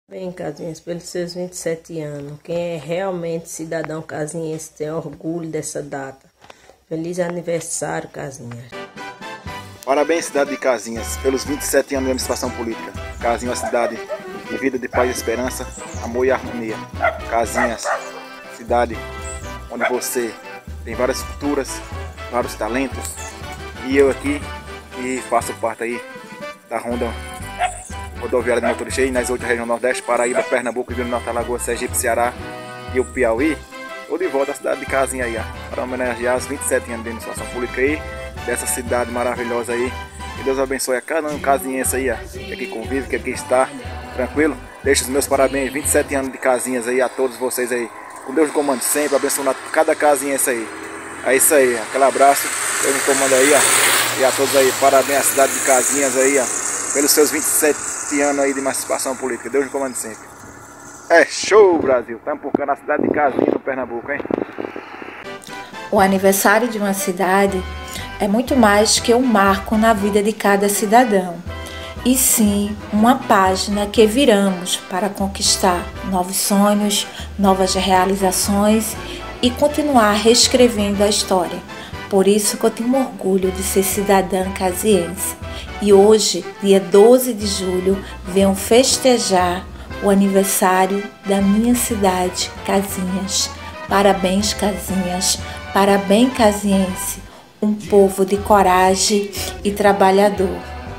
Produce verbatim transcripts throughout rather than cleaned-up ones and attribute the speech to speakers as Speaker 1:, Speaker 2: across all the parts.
Speaker 1: Bem, Casinhas, pelos seus vinte e sete anos, quem é realmente cidadão casinhense tem orgulho dessa data. Feliz aniversário, Casinhas.
Speaker 2: Parabéns, cidade de Casinhas, pelos vinte e sete anos de emancipação política. Casinhas é uma cidade de vida, de paz e esperança, amor e harmonia. Casinhas, cidade onde você tem várias culturas, vários talentos. E eu aqui, que faço parte aí da Ronda Rodoviária de Motorista aí, nas oito regiões Nordeste, Paraíba, Pernambuco, Rio Grande do Norte, Alagoas, Sergipe, Ceará e o Piauí. Estou de volta à cidade de Casinha aí, ó, para homenagear os vinte e sete anos de emancipação política aí, dessa cidade maravilhosa aí. Que Deus abençoe a cada um casinhense aí, ó, que aqui convive, que aqui está, tranquilo. Deixo os meus parabéns, vinte e sete anos de Casinhas aí a todos vocês aí. Com Deus no comando sempre, abençoando cada casinhense aí. É isso aí, aquele abraço, Deus no comando aí, ó. E a todos aí, parabéns à cidade de Casinhas aí, ó, pelos seus vinte e sete anos aí de emancipação política. Deus no comando sempre. É show, Brasil! Estamos por cá na cidade de Casinhas, no Pernambuco, hein?
Speaker 3: O aniversário de uma cidade é muito mais que um marco na vida de cada cidadão, e sim uma página que viramos para conquistar novos sonhos, novas realizações e continuar reescrevendo a história. Por isso que eu tenho orgulho de ser cidadã caziense. E hoje, dia doze de julho, venho festejar o aniversário da minha cidade, Casinhas. Parabéns, Casinhas. Parabéns, caziense. Um povo de coragem e trabalhador.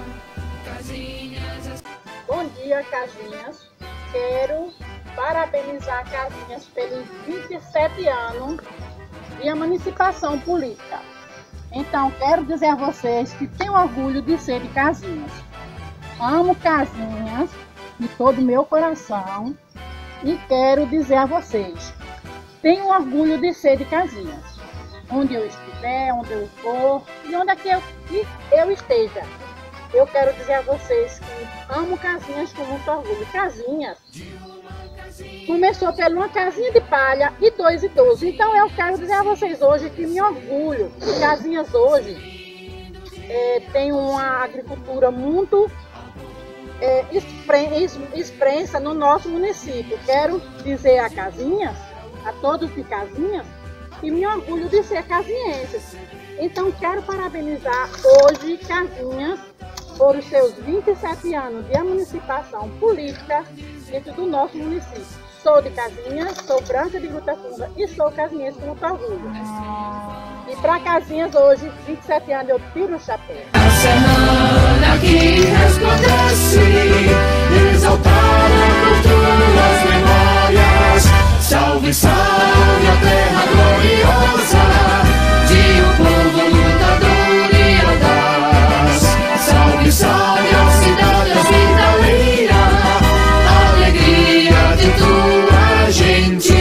Speaker 4: Bom dia, Casinhas. Quero parabenizar Casinhas pelos vinte e sete anos de emancipação política. Então, quero dizer a vocês que tenho orgulho de ser de Casinhas. Amo Casinhas de todo o meu coração e quero dizer a vocês, tenho orgulho de ser de Casinhas. Onde eu estiver, onde eu for e onde é que eu, que eu esteja. Eu quero dizer a vocês que amo Casinhas com muito orgulho. Casinhas começou pela uma casinha de palha e dois idosos. Então eu quero dizer a vocês hoje que me orgulho. Casinhas hoje é, tem uma agricultura muito é, expressa no nosso município. Quero dizer a Casinhas, a todos de Casinhas, que me orgulho de ser casinhense. Então quero parabenizar hoje Casinhas por os seus vinte e sete anos de emancipação política dentro do nosso município. Sou de Casinhas, sou branca de Gruta Funda e sou casinhense com muito orgulho. E para Casinhas hoje, vinte e sete anos, eu tiro o chapéu.
Speaker 5: A semana que resplandece, exaltada por tuas memórias. Salve, salve a terra gloriosa de um povo lutador e audaz. Salve, salve a cidade hospitaleira, alegria de tua gente.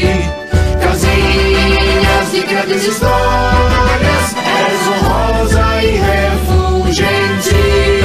Speaker 5: Casinhas de grandes histórias, és honrosa e refulgente.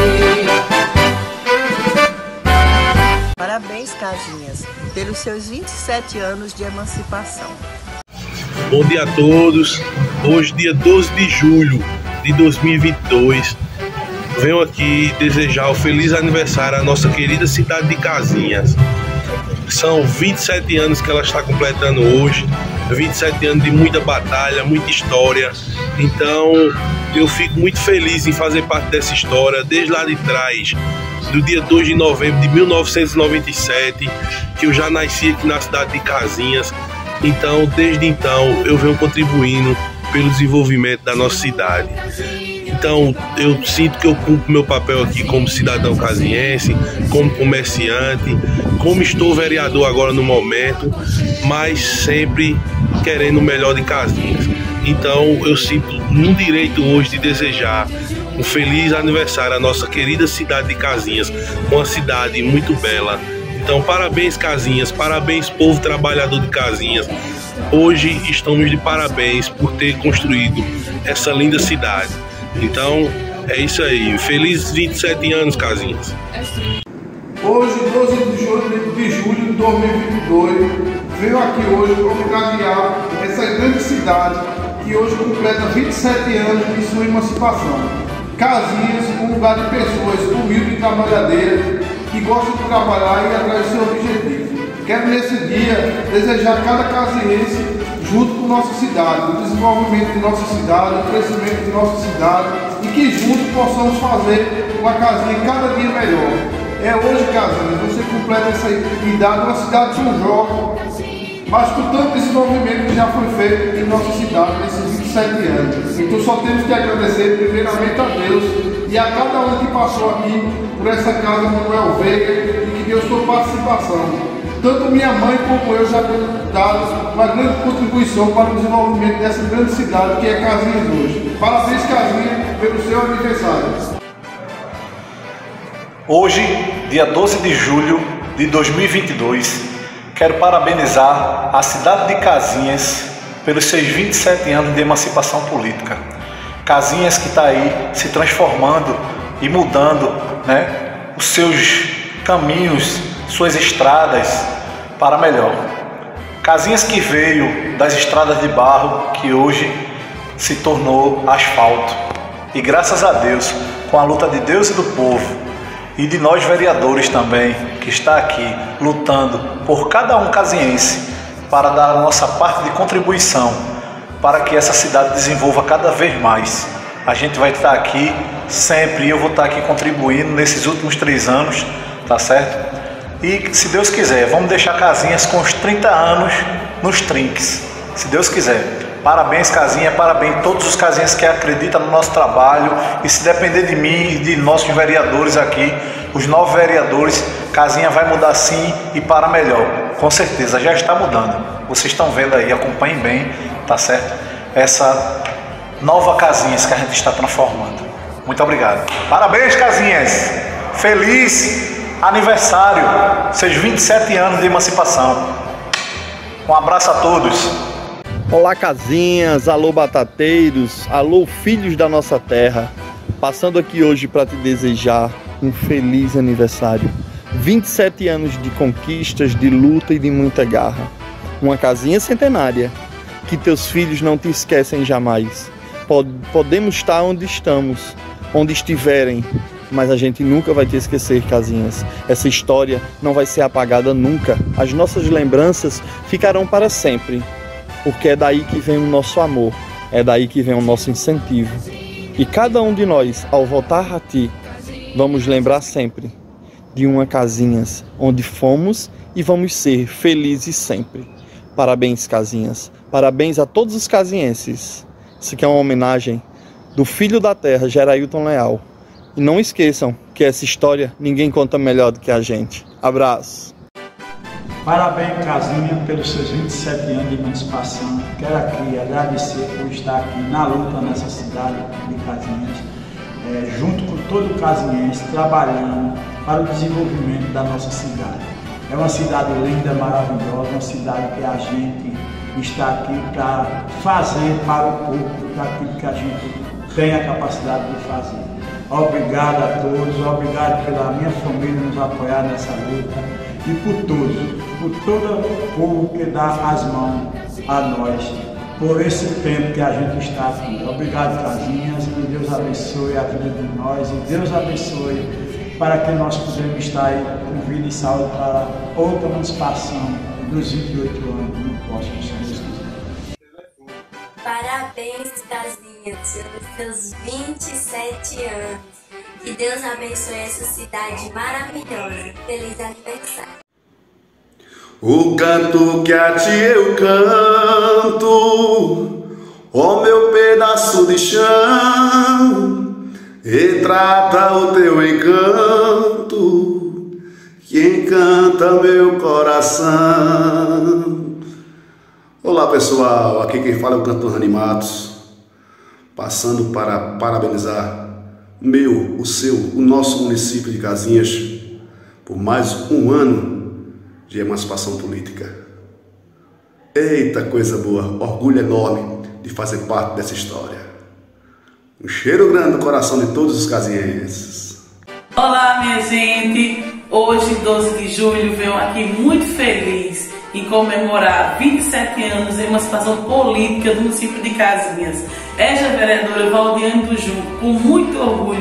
Speaker 6: Parabéns, Casinhas, pelos seus vinte e sete anos de emancipação.
Speaker 7: Bom dia a todos. Hoje, dia doze de julho de dois mil e vinte e dois, venho aqui desejar o feliz aniversário à nossa querida cidade de Casinhas. São vinte e sete anos que ela está completando hoje, vinte e sete anos de muita batalha, muita história. Então eu fico muito feliz em fazer parte dessa história, desde lá de trás, do dia dois de novembro de mil novecentos e noventa e sete, que eu já nasci aqui na cidade de Casinhas. Então, desde então, eu venho contribuindo pelo desenvolvimento da nossa cidade. Então, eu sinto que eu cumpro meu papel aqui como cidadão casinhense, como comerciante, como estou vereador agora no momento, mas sempre querendo o melhor de Casinhas. Então, eu sinto no direito hoje de desejar um feliz aniversário à nossa querida cidade de Casinhas, uma cidade muito bela. Então, parabéns, Casinhas, parabéns, povo trabalhador de Casinhas. Hoje estamos de parabéns por ter construído essa linda cidade. Então, é isso aí. Feliz vinte e sete anos, Casinhas.
Speaker 8: Hoje, doze de julho de dois mil e vinte e dois, venho aqui hoje para homenagear essa grande cidade que hoje completa vinte e sete anos de sua emancipação. Casinhas, um lugar de pessoas humildes e trabalhadeiras, que gostam de trabalhar e ir atrás do seu objetivo. Quero nesse dia desejar a cada casiense, junto com nossa cidade, o desenvolvimento de nossa cidade, o crescimento de nossa cidade e que juntos possamos fazer uma casinha cada dia melhor. É hoje, Casinhas, você completa essa idade, uma cidade tão jovem, mas com tanto desenvolvimento que já foi feito em nossa cidade nesses vinte e sete anos. Então só temos que agradecer primeiramente a Deus e a cada um que passou aqui por essa casa Manuel Veiga e que deu sua participação. Tanto minha mãe como eu já temos dado uma grande contribuição para o desenvolvimento dessa grande cidade que é Casinhas hoje. Parabéns, Casinha, pelo seu aniversário.
Speaker 9: Hoje, dia doze de julho de dois mil e vinte e dois, quero parabenizar a cidade de Casinhas pelos seus vinte e sete anos de emancipação política. Casinhas que está aí se transformando e mudando, né, os seus caminhos, suas estradas para melhor. Casinhas que veio das estradas de barro que hoje se tornou asfalto. E graças a Deus, com a luta de Deus e do povo e de nós vereadores também, que está aqui lutando por cada um casinhense para dar a nossa parte de contribuição para que essa cidade desenvolva cada vez mais. A gente vai estar aqui sempre e eu vou estar aqui contribuindo nesses últimos três anos, tá certo? E se Deus quiser, vamos deixar Casinhas com os trinta anos nos trinques, se Deus quiser. Parabéns, Casinha, parabéns a todos os casinhas que acreditam no nosso trabalho. E se depender de mim e de nossos vereadores aqui, os novos vereadores, Casinha vai mudar sim e para melhor. Com certeza, já está mudando. Vocês estão vendo aí, acompanhem bem, tá certo? Essa nova Casinhas que a gente está transformando. Muito obrigado. Parabéns, Casinhas! Feliz aniversário, seus vinte e sete anos de emancipação. Um abraço a todos.
Speaker 10: Olá, Casinhas, alô batateiros, alô filhos da nossa terra. Passando aqui hoje para te desejar um feliz aniversário. vinte e sete anos de conquistas, de luta e de muita garra. Uma casinha centenária, que teus filhos não te esquecem jamais. Podemos estar onde estamos, onde estiverem, mas a gente nunca vai te esquecer, Casinhas. Essa história não vai ser apagada nunca. As nossas lembranças ficarão para sempre, porque é daí que vem o nosso amor, é daí que vem o nosso incentivo. E cada um de nós, ao voltar a ti, vamos lembrar sempre de uma Casinhas, onde fomos e vamos ser felizes sempre. Parabéns, Casinhas. Parabéns a todos os casinhenses. Isso aqui é uma homenagem do filho da terra, Gerailton Leal. E não esqueçam que essa história ninguém conta melhor do que a gente. Abraço!
Speaker 11: Parabéns, Casinha, pelos seus vinte e sete anos de emancipação. Quero aqui agradecer por estar aqui na luta nessa cidade de Casinhas, é, junto com todo o casinhense, trabalhando para o desenvolvimento da nossa cidade. É uma cidade linda, maravilhosa, uma cidade que a gente está aqui para fazer para o povo, para aquilo que a gente tem a capacidade de fazer. Obrigado a todos, obrigado pela minha família nos apoiar nessa luta e por todos, por todo o povo que dá as mãos a nós, por esse tempo que a gente está aqui. Obrigado, Casinhas, que Deus abençoe a vida de nós e Deus abençoe para que nós possamos estar aí com vida e saúde para outra emancipação dos vinte e oito anos no próximo, se Deus quiser.
Speaker 12: Parabéns, Casinhas, pelos seus vinte e sete anos. Que Deus abençoe essa cidade maravilhosa. Feliz aniversário.
Speaker 13: O canto que a ti eu canto, ó meu pedaço de chão, retrata o teu encanto, que encanta meu coração. Olá pessoal, aqui quem fala é o cantor Rani Matos, passando para parabenizar meu, o seu, o nosso município de Casinhas por mais um ano de emancipação política. Eita coisa boa, orgulho enorme de fazer parte dessa história. Um cheiro grande no coração de todos os casinhenses.
Speaker 14: Olá minha gente, hoje doze de julho venho aqui muito feliz em comemorar vinte e sete anos de emancipação política do município de Casinhas. Esta vereadora Valdiane do Junco, com muito orgulho,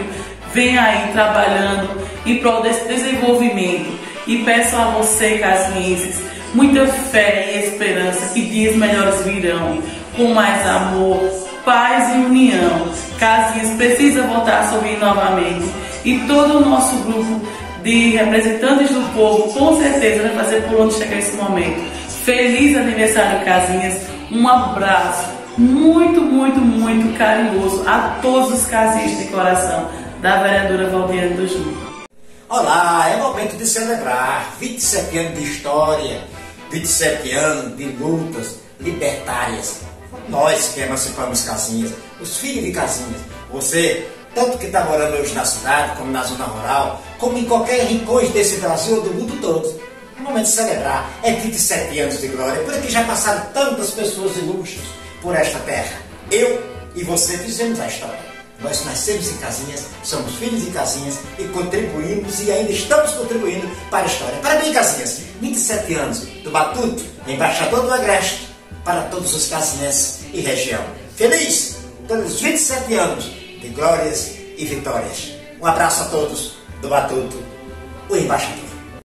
Speaker 14: vem aí trabalhando em prol desse desenvolvimento. E peço a você, casinhenses, muita fé e esperança que dias melhores virão, com mais amor, paz e união. Casinhas precisa voltar a subir novamente e todo o nosso grupo de representantes do povo com certeza vai fazer por onde chegar esse momento. Feliz aniversário, Casinhas, um abraço muito, muito, muito carinhoso a todos os casinhas de coração da vereadora Valdiane do Júlio.
Speaker 15: Olá, é momento de celebrar vinte e sete anos de história, vinte e sete anos de lutas libertárias. Nós que emancipamos Casinhas, os filhos de Casinhas, você, tanto que está morando hoje na cidade, como na zona rural, como em qualquer rincão desse Brasil ou do mundo todo. É momento de celebrar, é vinte e sete anos de glória, por aqui já passaram tantas pessoas ilustres por esta terra. Eu e você fizemos a história. Nós nascemos em Casinhas, somos filhos de Casinhas e contribuímos e ainda estamos contribuindo para a história. Parabéns, Casinhas! vinte e sete anos do Batuto, embaixador do Agreste, para todos os casinhenses e região. Feliz pelos vinte e sete anos de glórias e vitórias. Um abraço a todos do Batuto, o embaixador.